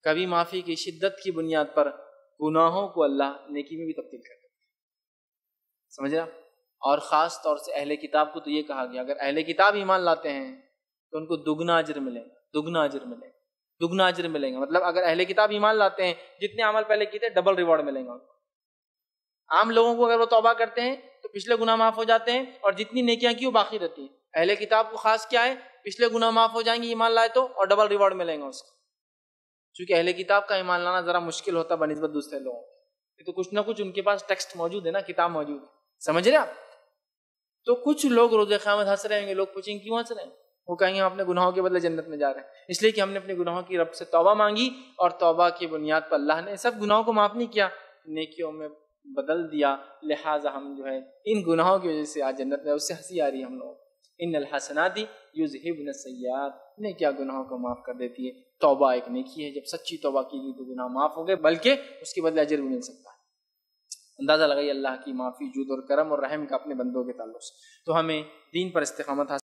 کبھی معافی کی شدت کی بنیاد پر گناہوں کو اللہ نیکی میں بھی تبدیل کر دیتا ہے، سمجھ رہا؟ اور خاص طور سے اہل کتاب کو تو یہ کہا گیا اگر اہل کتاب ایمان لاتے ہیں تو ان کو دگنا اجر ملے گا، دگنا اجر ملے گا، دگنا اجر ملے گا۔ مطلب اگر اہل کتاب ایمان لاتے ہیں جتنے عمل پہلے کیے تھے ڈبل ریوارڈ ملیں گا ان کو۔ عام لوگوں کو اگر وہ توبہ کرتے ہیں تو پچھلے گناہ معاف ہو جاتے ہیں اور جتنی نیکیاں کی وہ باقی رہتی ہیں۔ اہل کتاب کو خاص کیا ہے؟ پچھلے گناہ معاف ہو جائیں گے ایمان لائے تو، اور ڈبل ریوارڈ ملیں گا اس کا۔ چونکہ اہل کتاب کا ایمان لانا ذرا مشکل ہوتا بنسبت دوسرے لوگوں کے، تو کچھ نہ کچھ ان کے پاس ٹیکسٹ موجود ہے نا، کتاب موجود ہے، سمجھ رہے آپ؟ تو کچھ لوگ روز قیامت ہنس رہے ہیں گے، لوگ پوچھیں گے کیوں ہنس رہے ہیں؟ وہ کہیں گے ہم اپنے گناہوں کے بدلے جنت میں جا رہے ہیں، اس لیے کہ ہم نے اپنے گناہوں کی رب سے توبہ مانگی اور توبہ کی بنیاد پر اللہ نے سب گناہوں کو معاف نہیں کیا، نیکیوں میں بدل دیا، لہٰذا ہم جو ہے ان گناہوں کی وجہ سے آج جنت میں، اس سے ہنسی آ رہی ہے ہم لوگ۔ ان الحسنات یذہبن السیئات، نیکیاں گناہوں کو معاف کر دیتی ہے۔ توبہ ایک نیکی ہے، جب سچی توبہ کی گئی تو گناہ معاف ہو گئے، بلکہ اس کے بدلے اجر بھی مل سکتا ہے۔ اندازہ لگائیے اللہ کی معافی، جود اور کرم اور رحم کا اپنے بندوں کے تعلق سے۔ تو ہمیں دین پر استقامت حاصل